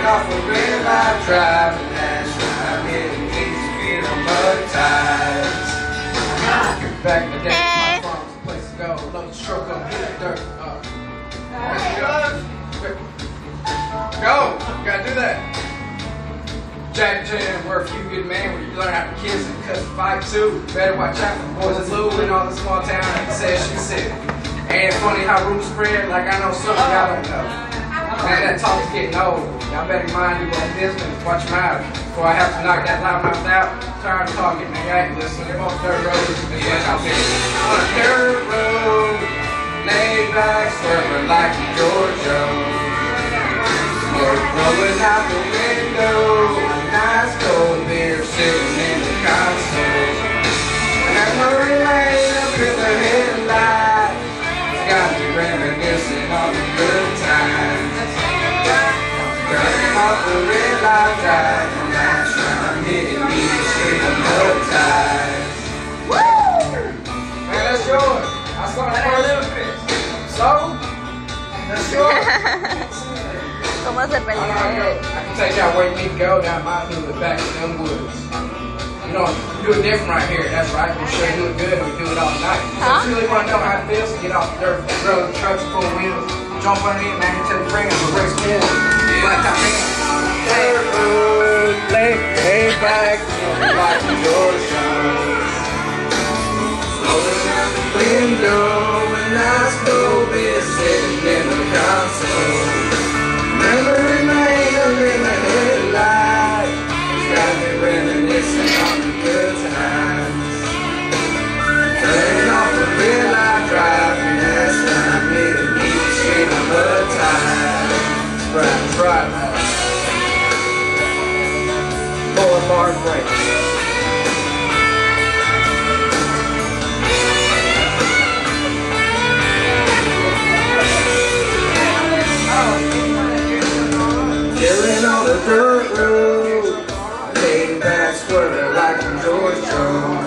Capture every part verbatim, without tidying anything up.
off a red light drive, and that's when I hit these feet on mud tires. Back in the day, my farm's the place to go. Love the stroke up, hit the dirt. Uh, go! You gotta do that. Jack Chan, we're a few good men where you learn how to kiss and cuss and fight too. Better watch out for boys and Lou in all the small town and says she said. Ain't it funny how rumors spread like I know something y'all don't know. Man, that talk's getting old. Y'all better mind your own business. Watch your mouth before I have to knock that loud mouth out. Tired of talking, man. I ain't listening. I'm on dirt road. It's like I've been on a dirt road. Laid back, swerving like a Georgia. Smoke blowing out the window. A nice cold beer sitting in the console. Memory lane up in the headlights. It's got me reminiscing on the good times. Turning off the red light drive, and that's when I'm hitting these street of mud ties. Woo! Man, that's yours. I saw the first bit. So, that's yours. ¿Cómo se pelea? I can take y'all where you need to go down my hood back in them woods. You know, we do it different right here. That's right. We sure do it good. We do it all night. Huh? So if you really want to know how it feels to get off the dirt road, trucks, full wheels, jump underneath, man, until the bring up a race wheel. Black top man. Dirt road, lay, lay back, like a Georgia. Rolling out the window, and I still be sitting in the console. Memory lane up in the headlight. It's got me reminiscing on the good times. Turning off the red light drive, and that's when I'm hitting each street of mud tires. That's right, that's right, man. Boulevard breaks. Chilling on the dirt road, laid back, swerving like a Georgia.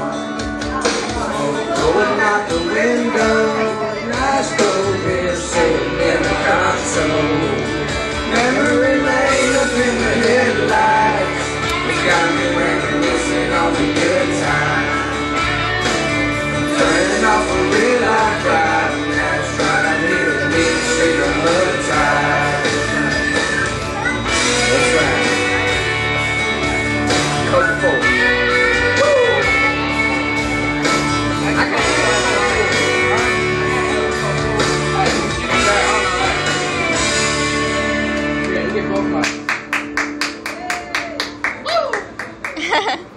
Going out the window, nice cold beer sitting in the console. Memory lane up in the headlights, it's got me reminiscing on the good times. Turning off a red light drive, and that's right, I need a big street of mud tires. That's right. Coca-Cola. Woo! I can't get both of them. Woo!